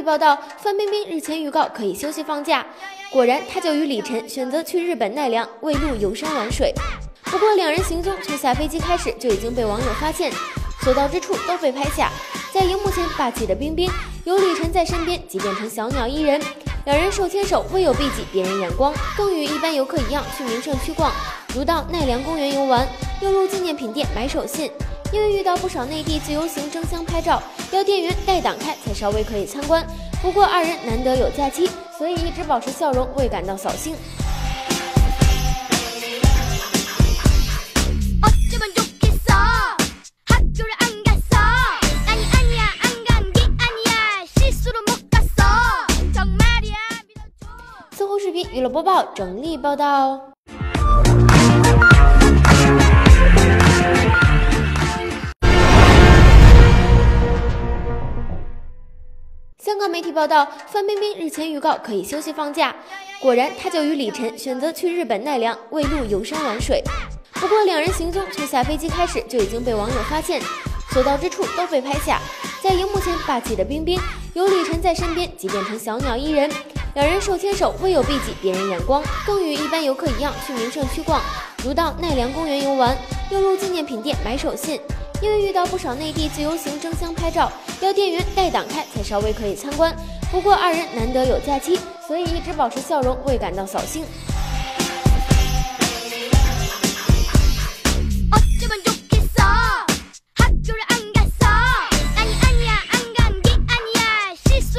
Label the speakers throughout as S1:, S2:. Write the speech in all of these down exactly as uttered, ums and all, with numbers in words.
S1: 体报道，范冰冰日前预告可以休息放假，果然她就与李晨选择去日本奈良喂鹿游山玩水。不过两人行踪从下飞机开始就已经被网友发现，所到之处都被拍下。在荧幕前霸气的冰冰，有李晨在身边即变成小鸟依人，两人手牵手，未有避忌别人眼光，更与一般游客一样去名胜区逛，如到奈良公园游玩，又入纪念品店买手信。因为遇到不少内地自由行争相拍照，要店员带档开才稍微可以参观。不过二人难得有假期，所以一直保持笑容，未感到扫兴。搜狐视频娱乐播报整理报道。香港媒体报道，范冰冰日前预告可以休息放假，果然她就与李晨选择去日本奈良喂鹿游山玩水。不过两人行踪从下飞机开始就已经被网友发现，所到之处都被拍下。在荧幕前霸气的冰冰，有李晨在身边即变成小鸟依人，两人手牵手，未有避忌别人眼光，更与一般游客一样去名胜区逛，如到奈良公园游玩，又入纪念品店买手信。因为遇到不少内地自由行争相拍照，要店员带档开才稍微可以参观。不过二人难得有假期，所以一直保持笑容，未感到扫兴。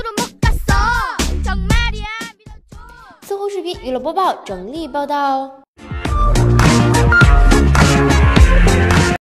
S1: 搜狐视频娱乐播报整理报道。